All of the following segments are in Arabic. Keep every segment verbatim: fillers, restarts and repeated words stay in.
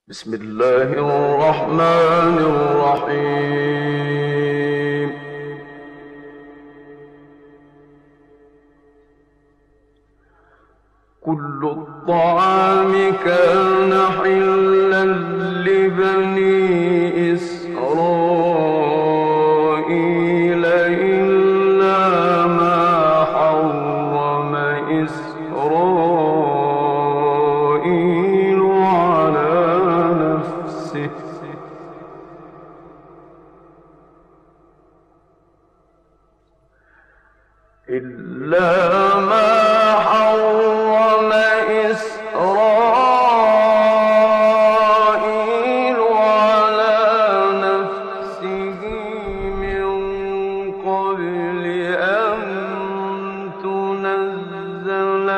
بسم الله الرحمن الرحيم. كل الطعام كان حلا لبني إسرائيل إلا ما حرم إسرائيل على نفسه إلا ما حرم إسرائيل على نفسه من قبل أن تنزل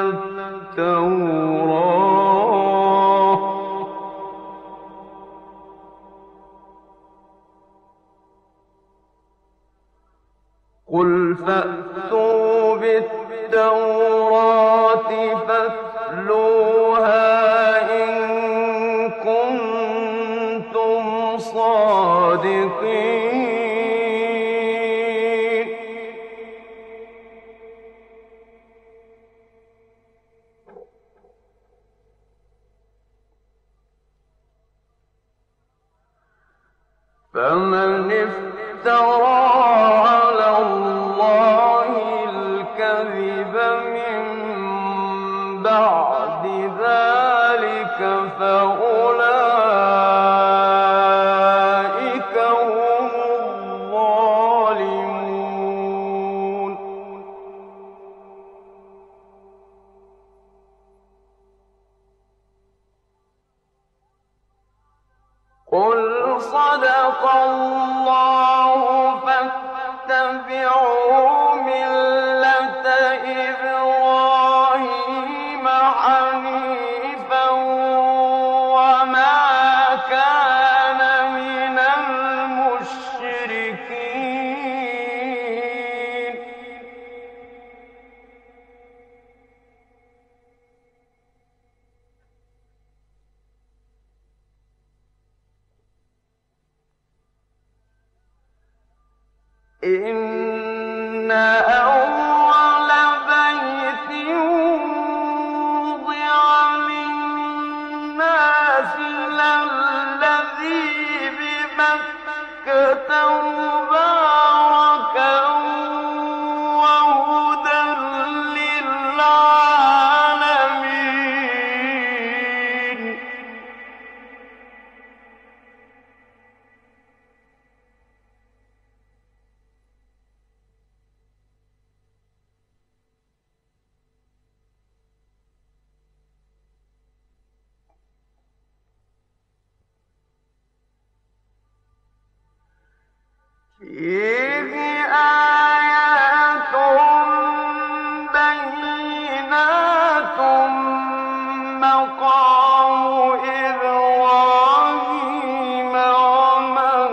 التوراة قل فأتوا بالتوراة فاتلوها إن كنتم صادقين. فمن افترى على الله الكذب من بعد ذلك فأولئك هم الظالمون. قل صدق الله فاتبعوا ملة إبراهيم حنيفا وما كان من المشركين. إن أول بيت وضع للناس للذي ببكة مباركا وهدى للعالمين. فيه آيات بينات مقام إبراهيم ومن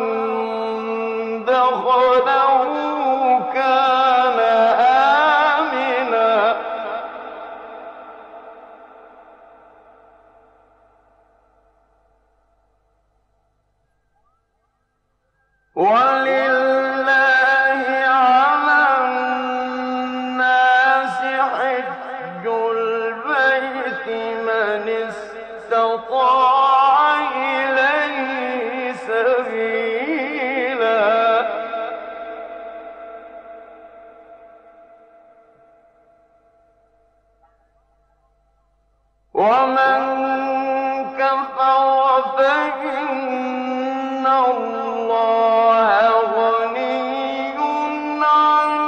دخله كان آمنا. ولله على الناس حج البيت من استطاع إليه سبيلا. ومن كفر فإن الله غني عن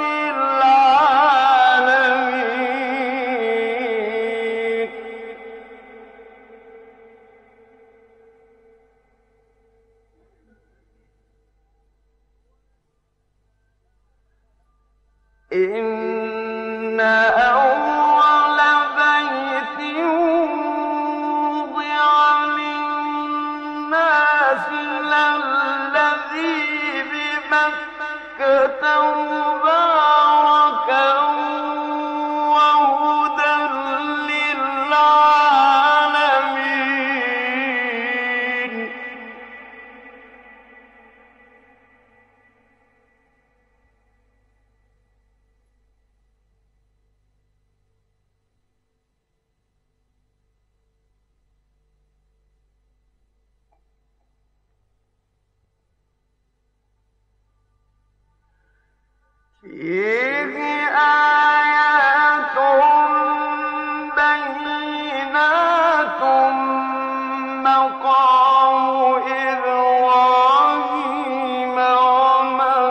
العالمين. إن أول بيت وضع للناس للذي ببكة مباركا وهدى للعالمين. فيه آيات بينات مقام إبراهيم ومن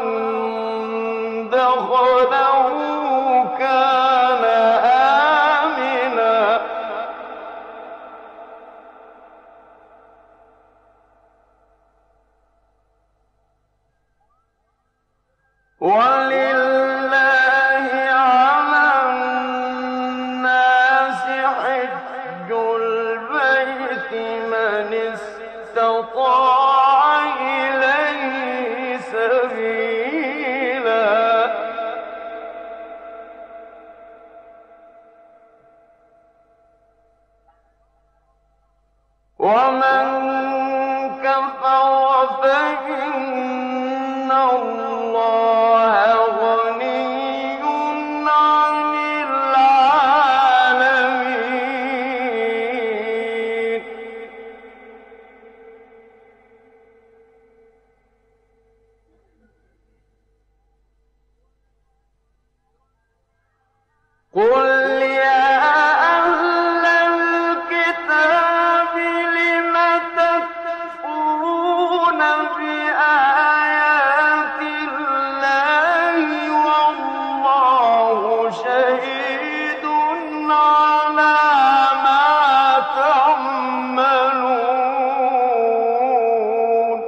دخله كان آمنا ولله على الناس حج البيت من استطاع إليه سبيلا ومن كفر فإن الله غني عن العالمين قل يا أهل الكتاب لم تكفرون بآيات الله والله شهيد على ما تعملون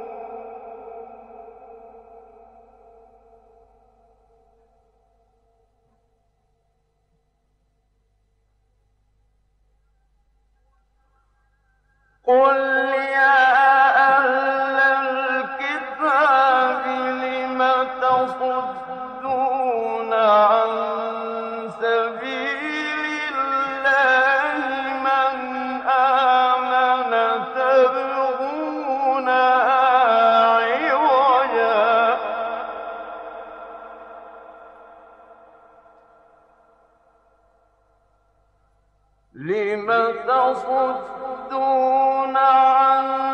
قل يا أهل الكتاب لم تصدون عن سبيل الله من آمن تبغونها عوجا لم تصدون عن